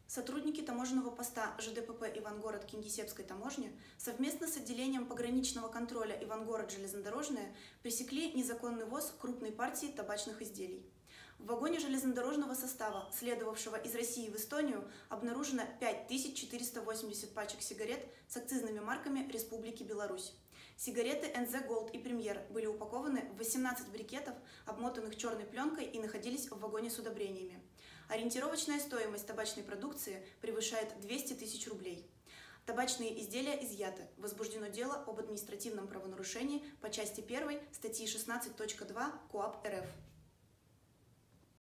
Сотрудники таможенного поста ЖДПП Ивангород Кингисеппской таможни совместно с отделением пограничного контроля Ивангород железнодорожная пресекли незаконный ввоз крупной партии табачных изделий. В вагоне железнодорожного состава, следовавшего из России в Эстонию, обнаружено 5480 пачек сигарет с акцизными марками Республики Беларусь. Сигареты НЗ Голд и Премьер были упакованы в 18 брикетов, обмотанных черной пленкой, и находились в вагоне с удобрениями. Ориентировочная стоимость табачной продукции превышает 200 тысяч рублей. Табачные изделия изъяты. Возбуждено дело об административном правонарушении по части 1 статьи 16.2 КоАП РФ.